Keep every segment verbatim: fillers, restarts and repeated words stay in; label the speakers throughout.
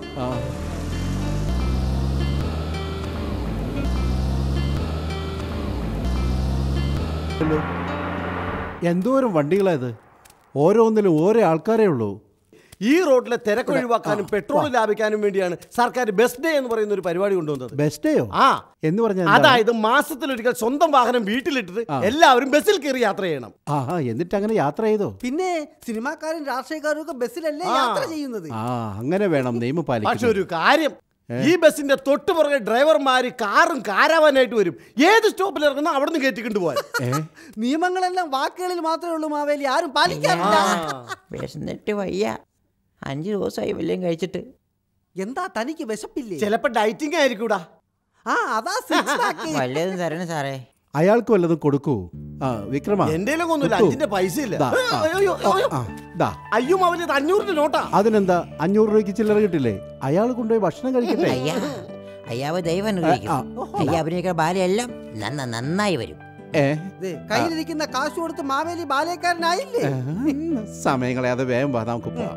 Speaker 1: എന്തോരം വണ്ടികളായത്, ഓരോന്നിലും ഓരോ ആൾക്കാരേ ഉള്ളൂ.
Speaker 2: ഈ റോഡിലെ തിരക്ക് ഒഴിവാക്കാനും പെട്രോൾ ലാഭിക്കാനും വേണ്ടിയാണ് സർക്കാർ ബെസ്റ്റ് ഡേ എന്ന് പറയുന്ന ഒരു പരിപാടി കൊണ്ടുവന്നത്.
Speaker 1: ബെസ്റ്റ് ഡേയോ?
Speaker 2: ആ
Speaker 1: എന്ന് പറഞ്ഞാൽ
Speaker 2: അതായത് മാസത്തിലൊരിക്കൽ സ്വന്തം വാഹനം വീട്ടിലിട്ടിട്ട് എല്ലാവരും ബസ്സിൽ കയറി യാത്ര ചെയ്യണം.
Speaker 1: ആ എന്നിട്ട് അങ്ങനെ യാത്ര ചെയ്തോ?
Speaker 3: പിന്നെ സിനിമാക്കാരും രാഷ്ട്രീയക്കാരും ഒക്കെ ബസ്സിലല്ലേ യാത്ര ചെയ്യുന്നത്.
Speaker 1: ആ അങ്ങനെ വേണം നിയമം പാലിക്കാൻ.
Speaker 2: പക്ഷെ ഒരു കാര്യം, ഈ ബസ്സിന്റെ തൊട്ടു പുറകെ ഡ്രൈവർമാര് കാറും കാരാവാനായിട്ട് വരും. ഏത് സ്റ്റോപ്പിൽ ഇറങ്ങുന്ന അവിടെ നിന്ന് കയറ്റിക്കൊണ്ട് പോവാൻ.
Speaker 3: നിയമങ്ങളെല്ലാം വാക്കുകളിൽ മാത്രമേ ഉള്ളൂ മാവേലി, ആരും പാലിക്കാറില്ല.
Speaker 4: വിശന്നിട്ട് വയ്യ, അഞ്ചു ദിവസമായി വല്ലതും കഴിച്ചിട്ട്.
Speaker 3: എന്താ തനിക്ക് വിശപ്പില്ലേ?
Speaker 2: ചിലപ്പോ ഡയറ്റിംഗ് ആയിരിക്കൂടാ.
Speaker 3: ആ അതാ
Speaker 4: വല്ലതും തരണം സാറേ.
Speaker 1: അയാൾക്ക് വല്ലതും കൊടുക്കൂ. ആ വിക്രമ,
Speaker 2: എന്റെ ഒന്നുമില്ല, അഞ്ചിന്റെ പൈസ ഇല്ല. അയ്യോ അവന് അഞ്ഞൂറിന്റെ നോട്ടാ.
Speaker 1: അതിനെന്താ, അഞ്ഞൂറ് രൂപയ്ക്ക് ചില്ലറ കിട്ടില്ലേ? അയാൾ കൊണ്ടുപോയി ഭക്ഷണം കഴിക്കട്ടെ.
Speaker 4: അയ്യാ അയ്യാവ് ദൈവം അയ്യാ അഭിനയിക്കുന്ന ബാലയെല്ലാം നന്നായി വരും.
Speaker 3: കയ്യിലിരിക്കുന്ന കാശ് കൊടുത്ത് മാവേലി ബാലയക്കാരനായില്ലേ?
Speaker 1: സമയങ്ങളെ അത് വേഗം വാ, നമുക്ക് പോവാം.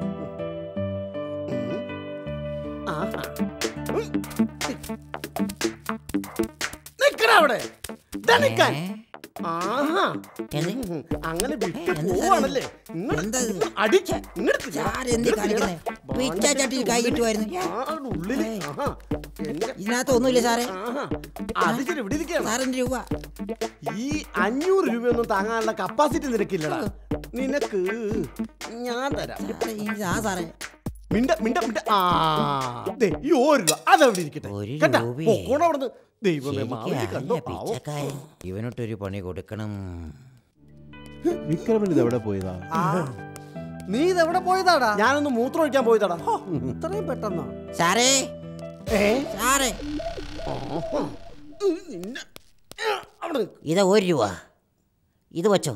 Speaker 2: അവിടെ അങ്ങനെ വിട്ടു പോവാണല്ലേ?
Speaker 4: ഇതിനകത്ത് ഒന്നുമില്ല സാറേ.
Speaker 2: രൂപ ഈ അഞ്ഞൂറ് രൂപയൊന്നും താങ്ങാനുള്ള കപ്പാസിറ്റി നിനക്കില്ലടാ. നിനക്ക് ഞാൻ തരാം
Speaker 4: സാറേ.
Speaker 2: മിണ്ട മിണ്ട മിണ്ട ആ ഈ ഒരു രൂപ അതവിടെ ഇരിക്കട്ടെ. അവിടുന്ന്
Speaker 4: ഇവനൊട്ടൊരു പണി കൊടുക്കണം.
Speaker 1: വിക്രമൻ ഇതെവിടെ പോയതാ?
Speaker 3: നീ ഇതെവിടെ പോയതാടാ?
Speaker 2: ഞാനൊന്ന് മൂത്രം ഒഴിക്കാൻ പോയതാടാ.
Speaker 3: ഇത്രയും പെട്ടെന്നോ?
Speaker 4: സാറേ സാറേ ഇത് ഒരു രൂപ, ഇത് വച്ചോ.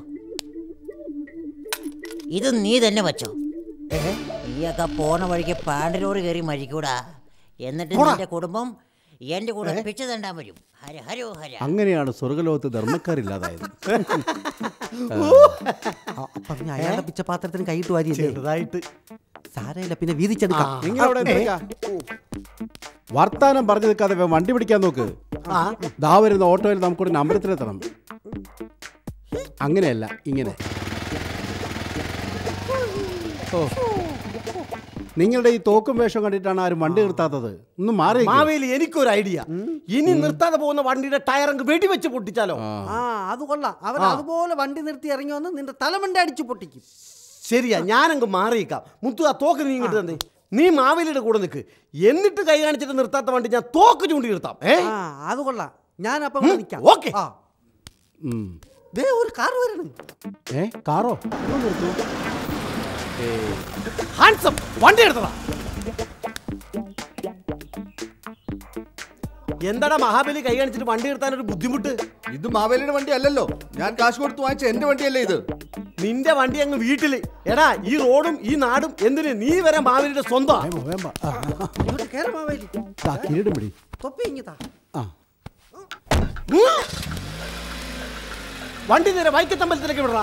Speaker 4: ഇത് നീ തന്നെ വച്ചോ. നീയൊക്കെ പോണ വഴിക്ക് പാണ്ടിലോട് കയറി മരിക്കൂടാ. എന്നിട്ട് നിന്റെ കുടുംബം എന്റെ കൂടെ പിച്ച തണ്ടാൻ വരും. ഹര ഹരോ ഹര.
Speaker 1: അങ്ങനെയാണ് സ്വർഗലോകത്ത് ധർമ്മക്കാരില്ലാതായത്.
Speaker 3: അയാളുടെ പിച്ചപാത്രത്തിന് കൈയിട്ട് വാരി
Speaker 2: ചെറുതായിട്ട്
Speaker 3: സാരയില്ല, പിന്നെ വീതിച്ചെടുക്കാം.
Speaker 1: വർത്താനം പറഞ്ഞു നിൽക്കാതെ വണ്ടി പിടിക്കാൻ നോക്ക്. ദാ വരുന്ന ഓട്ടോയിൽ നമുക്കൊരു നമ്പരത്തിലെത്തണം. അങ്ങനെയല്ല, ഇങ്ങനെ. ഓ, നിങ്ങളുടെ ഈ തോക്കും വേഷം കണ്ടിട്ടാണ് ആരും വണ്ടി നിർത്താത്തത്. ഒന്ന് മാറി.
Speaker 2: മാവേലി, എനിക്കൊരു ഐഡിയ. ഇനി നിർത്താതെ പോകുന്ന വണ്ടിയുടെ ടയർ അങ്ങ് വെടിവെച്ച് പൊട്ടിച്ചാലോ?
Speaker 3: ആ അത് കൊള്ളാം. അവർ അതുപോലെ വണ്ടി നിർത്തി ഇറങ്ങി വന്ന് നിന്റെ തലമണ്ട അടിച്ചു പൊട്ടിക്കും.
Speaker 2: ശരിയാ, ഞാനങ്ങ് മാറിയേക്കാം. മുത്തു, ആ തോക്ക് നീ ഇങ്ങോട്ട് തന്നെ. നീ മാവേലിയുടെ കൂടെ നിൽക്ക്. എന്നിട്ട് കൈ കാണിച്ചിട്ട് നിർത്താത്ത വണ്ടി ഞാൻ തോക്ക് ചൂണ്ടി നിർത്താം.
Speaker 3: അത് കൊള്ളാം. ഞാൻ അപ്പം നിൽക്കാം.
Speaker 2: ഓക്കെ.
Speaker 3: ഒരു കാർ വരണം.
Speaker 1: ഏ കാറോ? നിർത്തൂ.
Speaker 2: ഹാൻസം വണ്ടി എടുത്തതാ. എന്താടാ മഹാബലി കൈ കാണിച്ചിട്ട് വണ്ടി എടുത്താൻ ഒരു ബുദ്ധിമുട്ട്?
Speaker 5: ഇത് മാവേലിയുടെ വണ്ടി അല്ലല്ലോ, ഞാൻ കാശ് കൊടുത്ത് വാങ്ങിച്ച എന്റെ വണ്ടിയല്ലേ ഇത്.
Speaker 2: നിന്റെ വണ്ടി അങ്ങ് വീട്ടില്. എടാ ഈ റോഡും ഈ നാടും എന്തിന് നീ വരെ മാവേലിയുടെ സ്വന്തം. വണ്ടി നേരെ വൈക്കത്തമ്പലത്തിലേക്ക് വിടറാ.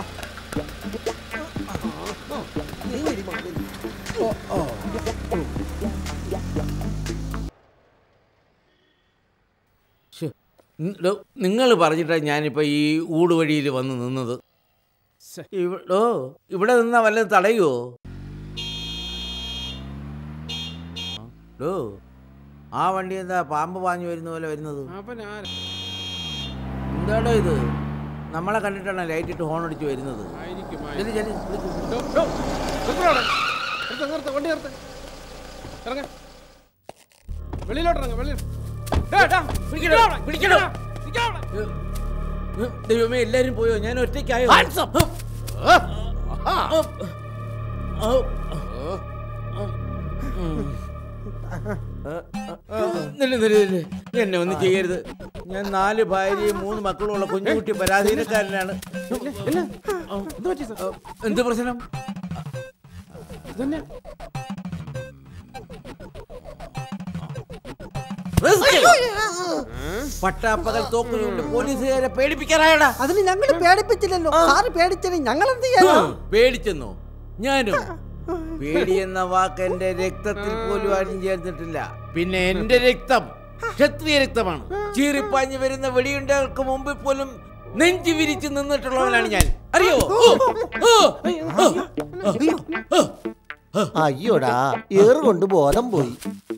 Speaker 6: നിങ്ങൾ പറഞ്ഞിട്ടാണ് ഞാനിപ്പോൾ ഈ ഊട് വഴിയിൽ വന്ന് നിന്നത്. ഇവിടോ ഇവിടെ നിന്നാ വല്ലതും തടയുമോ? ഡോ ആ വണ്ടി എന്താ പാമ്പ് പാഞ്ഞു വരുന്ന പോലെ വരുന്നത്? എന്താടോ ഇത്? നമ്മളെ കണ്ടിട്ടാണ് ലൈറ്റ് ഇട്ട് ഹോൺ അടിച്ച് വരുന്നത്. ദൈവമേ, എല്ലാരും പോയോ? ഞാൻ ഒറ്റയ്ക്കായോ? എന്നെ ഒന്നും ചെയ്യരുത്. ഞാൻ നാല് ഭാര്യയും മൂന്ന് മക്കളുമുള്ള കുഞ്ഞുകുട്ടി പരാധീനക്കാരനാണ്. എന്ത് പ്രശ്നം? പട്ടാപ്പകൽ തോക്കുകൊണ്ട് പോലീസുകാരെ പേടിപ്പിക്കാറായടാ.
Speaker 3: അതിന് ഞങ്ങൾ പേടിപ്പിച്ചില്ലല്ലോ. സാറ് പേടിച്ചത് ഞങ്ങൾ എന്ത് ചെയ്യാനോ?
Speaker 6: പേടിച്ചെന്നോ? ഞാനോ? പേടി എന്ന വാക്ക് എന്റെ രക്തത്തിൽ പോലും ആരും ചേർന്നിട്ടില്ല. പിന്നെ എന്റെ രക്തം ക്ഷത്രിയ രക്തമാണ്. ചീറിപ്പാഞ്ഞു വരുന്ന വെടിയുണ്ടകൾക്ക് മുമ്പിൽ പോലും നെഞ്ചു വിരിച്ച് നിന്നിട്ടുള്ളവനാണ് ഞാൻ. അറിയോ?
Speaker 2: അയ്യോടാ, ഏറ് കൊണ്ട് ബോധം പോയി.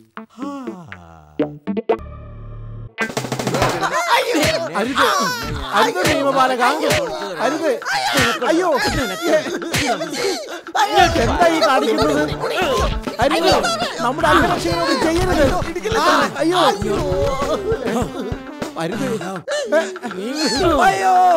Speaker 1: അരുത് അരുത് നിയമപാലക, അരുത്. അയ്യോ, എന്താ ഈ കാണിക്കുന്നത്? അരുത്, നമ്മുടെ അംഗരക്ഷകരോട് ചെയ്യരുത്. അയ്യോ, അരുത്. അയ്യോ,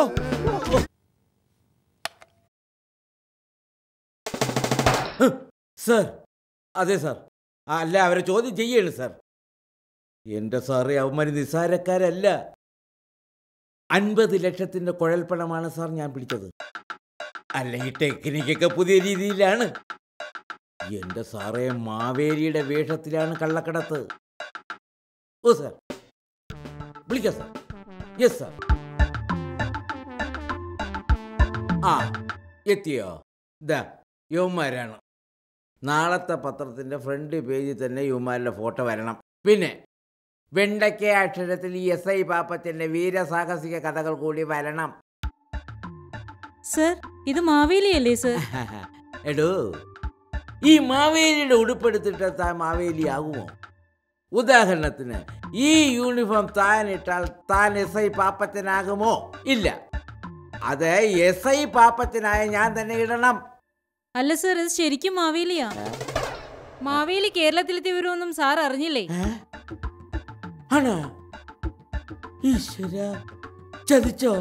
Speaker 6: സാർ. അതെ സാർ. അല്ല, അവരെ ചോദ്യം ചെയ്യാണ് സാർ. എന്റെ സാറേ, അവന്മാര് നിസ്സാരക്കാരല്ല. അൻപത് ലക്ഷത്തിന്റെ കുഴൽപ്പണമാണ് സാർ ഞാൻ പിടിച്ചത്. അല്ല, ഈ ടെക്നിക്കൊക്കെ പുതിയ രീതിയിലാണ്. എന്റെ സാറേ, മാവേലിയുടെ വേഷത്തിലാണ് കള്ളക്കടത്ത്. ഓ സാർ, വിളിക്കാം സാർ. Yes sir. ആ, എത്തിയോ? ഇതാ യുവന്മാരാണ്. നാളത്തെ പത്രത്തിന്റെ ഫ്രണ്ട് പേജിൽ തന്നെ യുവന്മാരുടെ ഫോട്ടോ വരണം. പിന്നെ വെണ്ടയ്ക്ക അക്ഷരത്തിൽ ഈ എസ് ഐ പാപ്പച്ചന്റെ വീരസാഹസിക കഥകൾ കൂടി വരണം.
Speaker 7: സർ, ഇത് മാവേലിയല്ലേ സർ?
Speaker 6: എടോ, ഈ മാവേലിയുടെ ഉടുപ്പെടുത്തിട്ട് താൻ മാവേലി ആകുമോ? ഉദാഹരണത്തിന് ഈ യൂണിഫോം താൻ ഇട്ടാൽ താൻ എസ് ഐ പാപ്പച്ചനാകുമോ? ഇല്ല. അത് എസ് ഐ പാപ്പച്ചനായ ഞാൻ തന്നെ ഇടണം.
Speaker 7: അല്ല സർ, ഇത് ശരിക്കും മാവേലിയാ. മാവേലി കേരളത്തിലെത്തി വരുമെന്നും സാർ അറിഞ്ഞില്ലേ?
Speaker 6: ആണോ? ഈശ്വര, ചതിച്ചോ?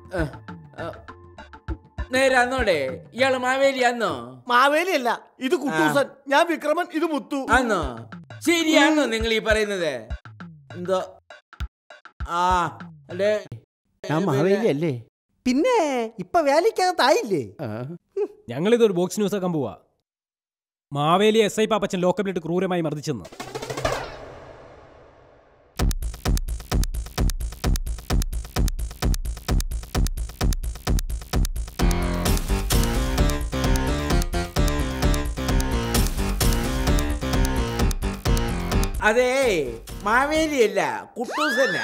Speaker 6: നേരെ അന്നോടെ ഇയാള് മാവേലി അന്നോ?
Speaker 2: മാവേലിയല്ല, ഇത് കുട്ടൂസൻ. ഞാൻ വിക്രമൻ, ഇത് മുത്തു.
Speaker 6: ആന്നോ? ശരിയാണോ നിങ്ങൾ ഈ പറയുന്നത്? എന്തോ ആ അല്ലേ,
Speaker 1: ഞാൻ മാവേലി അല്ലേ?
Speaker 3: പിന്നെ ഇപ്പൊ വേലിക്കകത്തായില്ലേ?
Speaker 8: ഞങ്ങളിതൊരു ബോക്സ് ന്യൂസ് ആക്കാൻ പോവാ. മാവേലി എസ് ഐ പാപ്പച്ചൻ ലോക്കപ്പിലിട്ട് ക്രൂരമായി മർദ്ദിച്ചെന്ന്.
Speaker 6: അതെ, മാവേലിയല്ല, കുട്ടൂസനാ.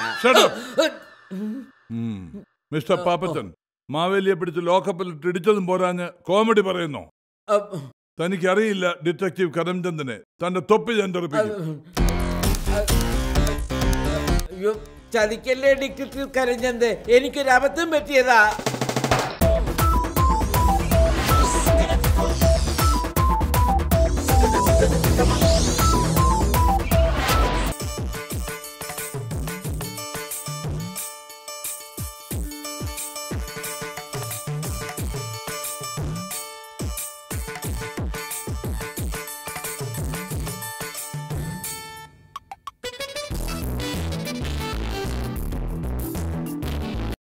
Speaker 9: മിസ്റ്റർ പാപ്പച്ചൻ, മാവേലിയെ പിടിച്ച് ലോക്കപ്പിലിട്ട് ഇടിച്ചതും പോരാഞ്ഞ് കോമഡി പറയുന്നു. തനിക്കറിയില്ല ഡിറ്റക്റ്റീവ് കരംചന്ദിനെ. തന്റെ തൊപ്പി ഞാൻ തെറിപ്പിക്കും.
Speaker 6: ചതിക്കല്ലേ ഡിറ്റക്റ്റീവ് കരംചന്ദ്, എനിക്കൊരു അബദ്ധം പറ്റിയതാ.